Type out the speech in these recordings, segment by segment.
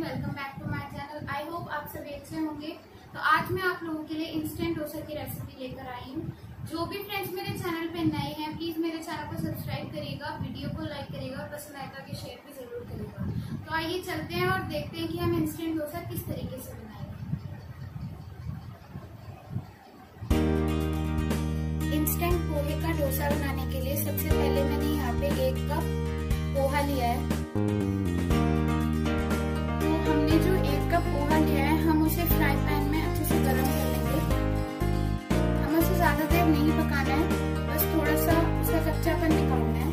Welcome back to my channel. I hope आप सभी अच्छे होंगे। तो आज मैं आप लोगों के लिए इंस्टेंट डोसा की रेसिपी लेकर आई हूँ। जो भी फ्रेंड्स मेरे चैनल पे नए हैं प्लीज मेरे चैनल को सब्सक्राइब करिएगा, वीडियो को लाइक करिएगा और पसंद आए तो शेयर भी जरूर करिएगा। तो आइए चलते हैं और देखते हैं कि हम इंस्टेंट डोसा किस तरीके से बनाएंगे। इंस्टेंट पोहे का डोसा बनाने के लिए सबसे पहले मैंने यहाँ पे 1 कप पोहा लिया है। तो हमने जो 1 कप पोहा लिया है हम उसे फ्राई पैन में अच्छे से गर्म कर लेंगे। हमें उसे ज्यादा देर नहीं पकाना है, बस थोड़ा सा उसका कच्चापन निकालना है।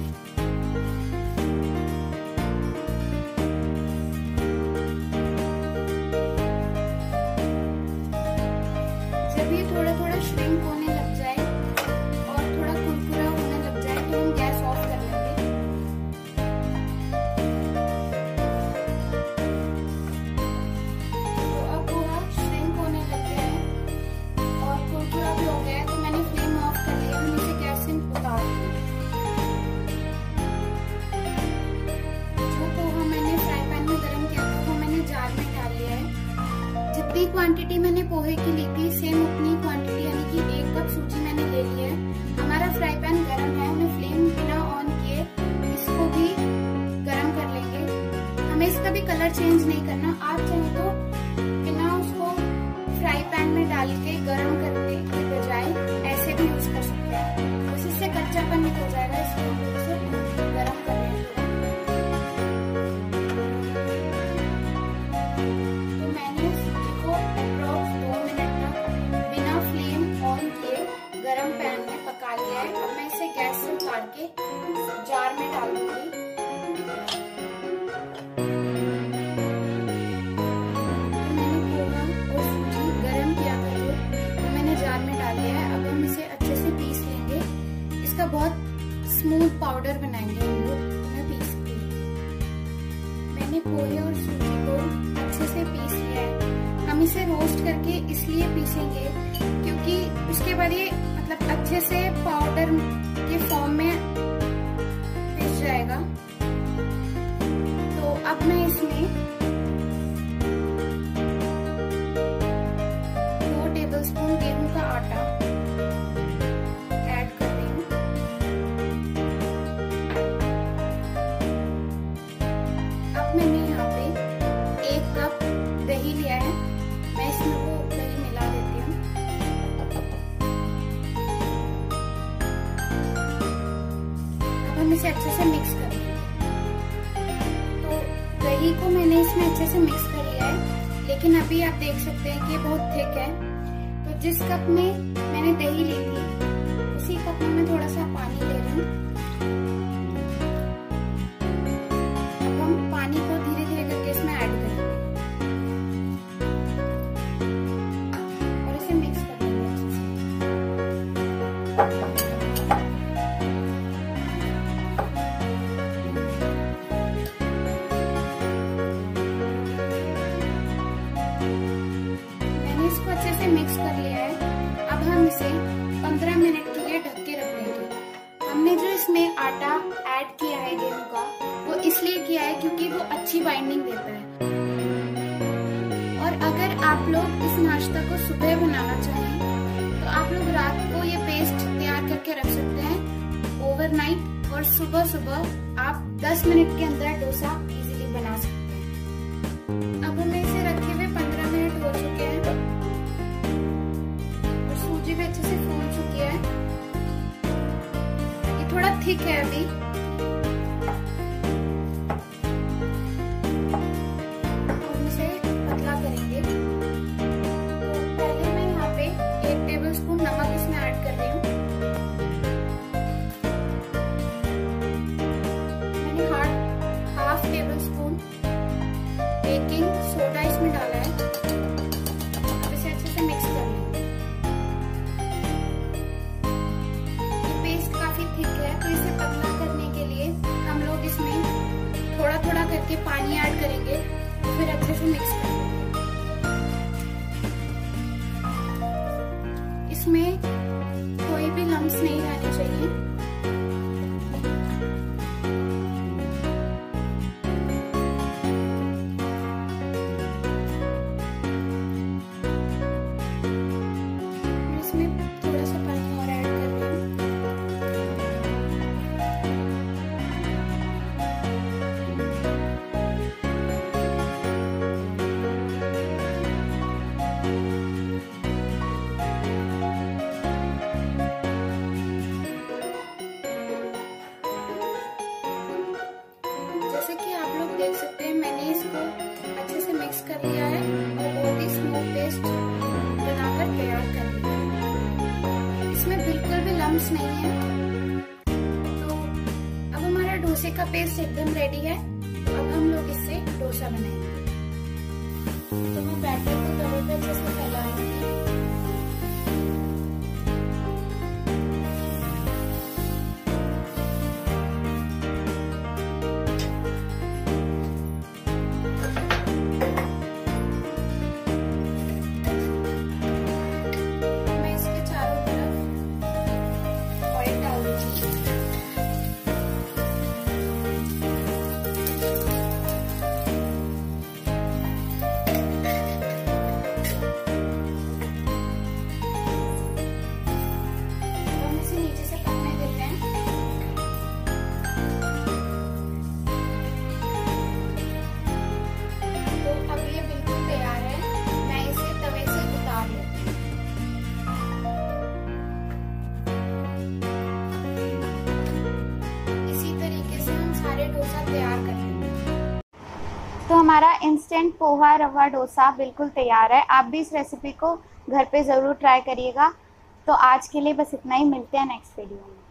जब ये थोड़ा थोड़ा श्रिंक होने लग जाए और थोड़ा कुरकुरा होने लग जाए तो हम गैस ऑफ कर लेंगे। तो अब पोहा श्रिंक होने लग गया है और कुरकुरा भी हो गया है, तो मैंने फ्लेम ऑफ कर लिया। हम इसे गैस से उतार देंगे। जो पोहा मैंने फ्राई पैन में गर्म किया था वो मैंने जार में डाल लिया है। जितनी क्वांटिटी मैंने पोहे की ली थी सेम उतनी क्वांटिटी यानी कि 1 कप सूजी मैंने ले लिया है। हमारा फ्राई पैन गर्म है, हमें फ्लेम बिना ऑन किए इसको भी गर्म कर लेंगे। हमें इसका भी कलर चेंज नहीं करना। आप चाहे तो बिना उसको फ्राई पैन में डाल के गर्म करने के बजाय ऐसे भी यूज कर सकते हैं। बस इससे कच्चापन निकल जाएगा, इसलिए हम इसे गर्म कर लेंगे। तो मैंने सूजी को अप्रॉक्स 2 मिनट तक बिना फ्लेम ऑन किए गरम पैन में पका लिया है। अब मैं इसे गैस से उतार के जार में डाल दूंगी। तो मैंने पोहा और सूजी गरम किया था जो, तो मैंने जार में डाल लिया है। अब हम इसे अच्छे से पीस लेंगे। इसका बहुत स्मूथ पाउडर बनाएंगे हम लोग। मैं पीस के मैंने पोहे और सूजी को अच्छे से पीस लिया है। हम इसे रोस्ट करके इसलिए पीसेंगे क्योंकि उसके बाद ये मतलब अच्छे से पाउडर के फॉर्म में पिस जाएगा। तो अब मैं इसमें 2 टेबलस्पून गेहूं का आटा ऐड कर रही हूँ। अब मैंने यहाँ पे 1 कप दही लिया है। मैं इसमें वो दही मिला देती हूँ। अब हम इसे अच्छे से मिक्स कर लेंगे। तो दही को मैंने इसमें अच्छे से मिक्स कर लिया है, लेकिन अभी आप देख सकते हैं कि ये बहुत थिक है। तो जिस कप में मैंने दही ली थी उसी कप में मैं थोड़ा सा पानी ले रही हूँ। अब हम पानी को धीरे धीरे करके इसमें ऐड करेंगे और इसे मिक्स कर लेंगे अच्छे से। मैंने इसको अच्छे से मिक्स कर लिया है। अब हम इसे 15 मिनट के लिए ढक के रख देंगे। हमने जो इसमें आटा ऐड किया है गेहूं का, वो इसलिए किया है क्योंकि वो अच्छी बाइंडिंग देता है। और अगर आप लोग इस नाश्ता को सुबह बनाना चाहें तो आप लोग रात को ये पेस्ट तैयार करके रख सकते हैं ओवरनाइट, और सुबह सुबह आप 10 मिनट के अंदर डोसा इजीली बना सकते हैं। अब हमें इसे रखे हुए 15 मिनट हो चुके हैं और सूजी भी अच्छे से फूल चुकी है। ये थोड़ा थिक है अभी। हम इसे पतला करेंगे। तो पहले मैं यहाँ पे 1 टेबलस्पून नमक इसमें ऐड कर रही हूँ। मैंने हाफ टेबलस्पून बेकिंग सोडा इसमें डाला है। अब इसे अच्छे से मिक्स कर लेंगे। ये पेस्ट काफी थिक है, तो इसे पतला करने के लिए हम लोग इसमें थोड़ा थोड़ा करके पानी ऐड करेंगे, तो फिर अच्छे से मिक्स कर लेंगे। इसमें कोई भी लम्स नहीं रहने चाहिए। कर लिया है और बहुत ही स्मूथ पेस्ट बनाकर तैयार कर लिया है। इसमें बिल्कुल भी लम्स नहीं है। तो अब हमारा डोसे का पेस्ट एकदम रेडी है। तो अब हम लोग इससे डोसा बनाएंगे। तो मैं बैटर को तवे पे अच्छे से फैलाऊंगी। तो हमारा इंस्टेंट पोहा रवा डोसा बिल्कुल तैयार है। आप भी इस रेसिपी को घर पे ज़रूर ट्राई करिएगा। तो आज के लिए बस इतना ही, मिलते हैं नेक्स्ट वीडियो में।